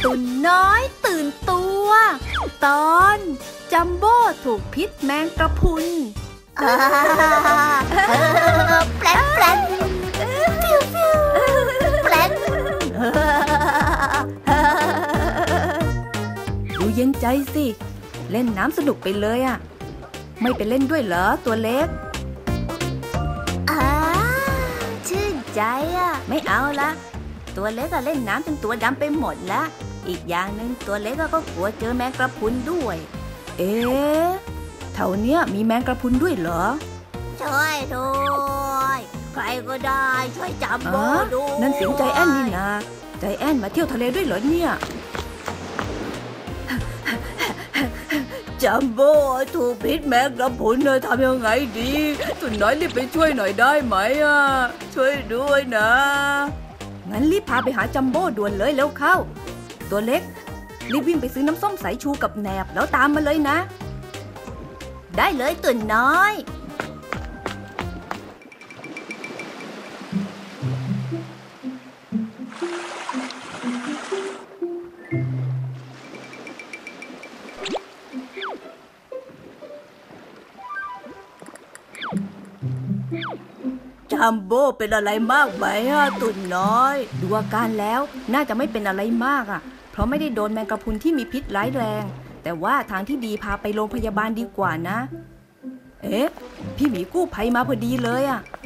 ตุ่นน้อยตื่นตัวตอนจัมโบ้ถูกพิษแมงกระพรุนแปลนแปลนฟิวฟิวแปลนดูเย็นใจสิเล่นน้ำสนุกไปเลยอ่ะไม่ไปเล่นด้วยเหรอตัวเล็กชื่นใจอ่ะไม่เอาละตัวเล็กก็เล่นน้ำจนตัวดำไปหมดละอีกอย่างหนึ่งตัวเล็กก็กลัวเจอแมงกระพรุนด้วยแถวเนี้ยมีแมงกระพรุนด้วยเหรอช่วยด้วยใครก็ได้ช่วยจัมโบ้ด้วยนั่นเสียงใจแอนนี่นะใจแอนมาเที่ยวทะเลด้วยเหรอเนี่ยจัมโบ้ถูกพิษแมงกระพรุนทำยังไงดีตุ่นน้อยรีบไปช่วยหน่อยได้ไหมช่วยด้วยนะงั้นรีบพาไปหาจัมโบ้ด่วนเลยเร็วเข้าตัวเล็กรีบวิ่งไปซื้อน้ำส้มสายชูกับแหนบแล้วตามมาเลยนะได้เลยตุ่นน้อยจัมโบ้เป็นอะไรมากไหมตุ่นน้อยดูอาการแล้วน่าจะไม่เป็นอะไรมากเพราะไม่ได้โดนแมงกะพรุนที่มีพิษร้ายแรงแต่ว่าทางที่ดีพาไปโรงพยาบาลดีกว่านะพี่หมีกู้ภัยมาพอดีเลย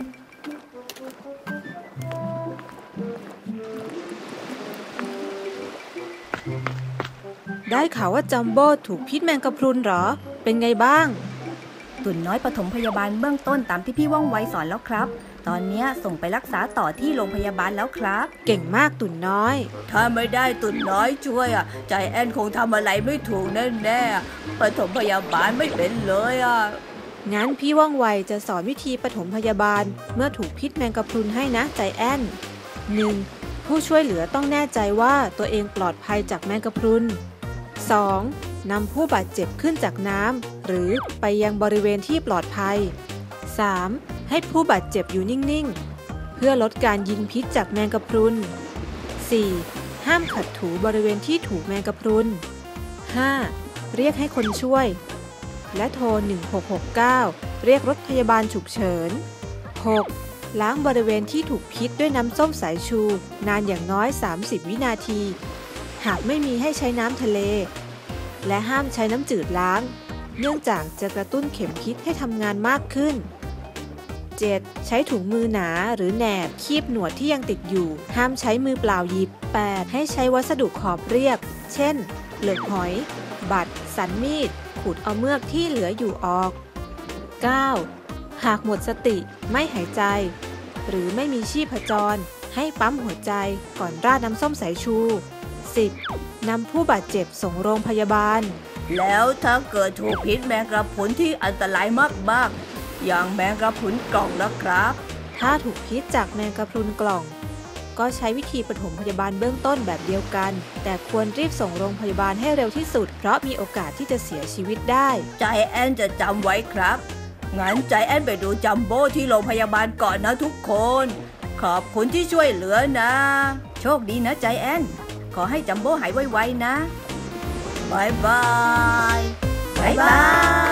ได้ข่าวว่าจัมโบ้ถูกพิษแมงกะพรุนเหรอเป็นไงบ้างตุ่นน้อยปฐมพยาบาลเบื้องต้นตามที่พี่ว่องไวสอนแล้วครับตอนนี้ส่งไปรักษาต่อที่โรงพยาบาลแล้วครับเก่งมากตุ่นน้อยถ้าไม่ได้ตุ่นน้อยช่วยใจแอนคงทำอะไรไม่ถูกแน่ๆปฐมพยาบาลไม่เป็นเลยงั้นพี่ว่องไวจะสอนวิธีปฐมพยาบาลเมื่อถูกพิษแมงกะพรุนให้นะใจแอน 1. ผู้ช่วยเหลือต้องแน่ใจว่าตัวเองปลอดภัยจากแมงกะพรุน 2. นำผู้บาดเจ็บขึ้นจากน้ำหรือไปยังบริเวณที่ปลอดภัย 3. ให้ผู้บาดเจ็บอยู่นิ่งๆเพื่อลดการยิงพิษจากแมงกะพรุน 4. ห้ามขัดถูบริเวณที่ถูกแมงกะพรุน 5. เรียกให้คนช่วยและโทร1669เรียกรถพยาบาลฉุกเฉิน 6. ล้างบริเวณที่ถูกพิษด้วยน้ำส้มสายชูนานอย่างน้อย30วินาทีหากไม่มีให้ใช้น้ำทะเลและห้ามใช้น้ำจืดล้างเนื่องจากจะกระตุ้นเข็มพิษให้ทำงานมากขึ้น 7. ใช้ถุงมือหนาหรือแหนบคีบหนวดที่ยังติดอยู่ห้ามใช้มือเปล่าหยิบ 8. ให้ใช้วัสดุขอบเรียบเช่นเปลือกหอยบัตรสันมีดขูดเอาเมือกที่เหลืออยู่ออก 9. หากหมดสติไม่หายใจหรือไม่มีชีพจรให้ปั๊มหัวใจก่อนราดน้ำส้มสายชู 10. นำผู้บาดเจ็บส่งโรงพยาบาลแล้วถ้าเกิดถูกพิษแมงกระพรุนที่อันตรายมากๆอย่างแมงกระพรุนกล่องนะครับถ้าถูกพิษจากแมงกระพรุนกล่องก็ใช้วิธีปฐมพยาบาลเบื้องต้นแบบเดียวกันแต่ควรรีบส่งโรงพยาบาลให้เร็วที่สุดเพราะมีโอกาสที่จะเสียชีวิตได้ใจแอนจะจำไว้ครับงั้นใจแอนไปดูจัมโบ้ที่โรงพยาบาลก่อนนะทุกคนขอบคุณที่ช่วยเหลือนะโชคดีนะใจแอนขอให้จัมโบ้หายไวๆนะบายบายบ๊ายบาย